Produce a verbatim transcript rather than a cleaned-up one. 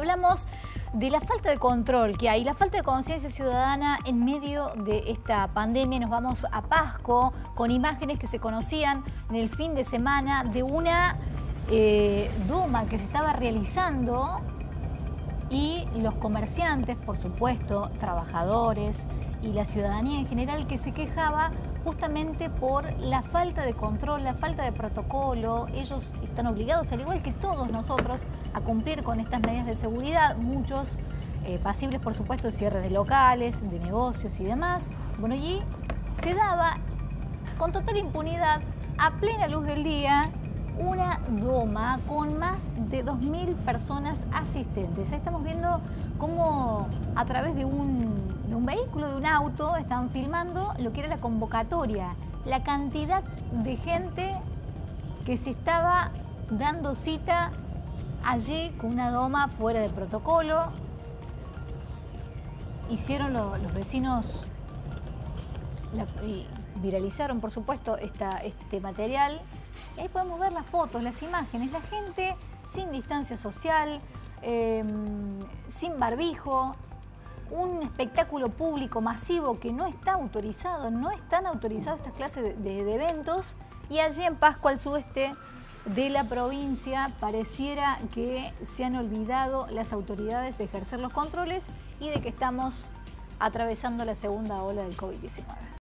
hablamos de la falta de control que hay, la falta de conciencia ciudadana en medio de esta pandemia. Nos vamos a Pasco con imágenes que se conocían en el fin de semana de una eh, doma que se estaba realizando y los comerciantes, por supuesto, trabajadores y la ciudadanía en general que se quejaba justamente por la falta de control, la falta de protocolo. Ellos están obligados, al igual que todos nosotros, a cumplir con estas medidas de seguridad, muchos eh, pasibles, por supuesto, de cierre de locales, de negocios y demás. Bueno, allí se daba con total impunidad, a plena luz del día, una doma con más de dos mil personas asistentes. Estamos viendo cómo a través de un, de un vehículo, de un auto, están filmando lo que era la convocatoria, la cantidad de gente que se estaba dando cita allí con una doma fuera de protocolo. Hicieron lo, los vecinos, la, y viralizaron por supuesto esta, este material. Y ahí podemos ver las fotos, las imágenes, la gente sin distancia social, eh, sin barbijo, un espectáculo público masivo que no está autorizado, no están autorizadas estas clases de, de, de eventos. Y allí en Pasco, al sudeste de la provincia, pareciera que se han olvidado las autoridades de ejercer los controles y de que estamos atravesando la segunda ola del COVID diecinueve.